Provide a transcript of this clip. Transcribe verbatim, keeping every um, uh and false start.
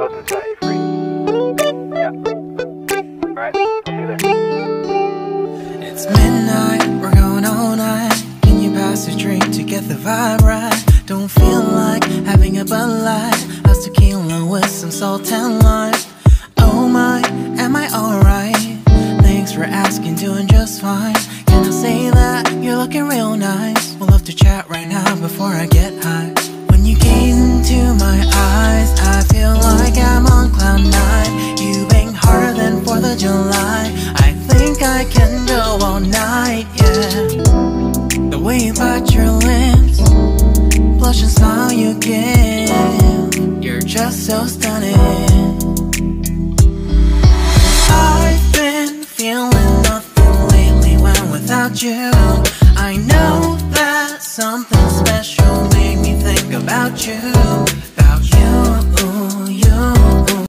goes and set you free. Yeah. Alright, I'll do this. It's midnight, we're going all night. Can you pass a drink to get the vibe right? Don't feel like having a Bud Light. How's tequila with some salt and lime? Oh my, am I alright? Thanks for asking, doing just fine. Can I say that you're looking real nice? We'll have to chat right now before I get high. When you gaze into my eyes, I feel like I'm on cloud nine. You bang harder than fourth of July. I think I can go all night, yeah. The way you bite your lips, blush and smile you give, you're just so stunning. I've been feeling nothing lately when without you. I know that something special made me think about you.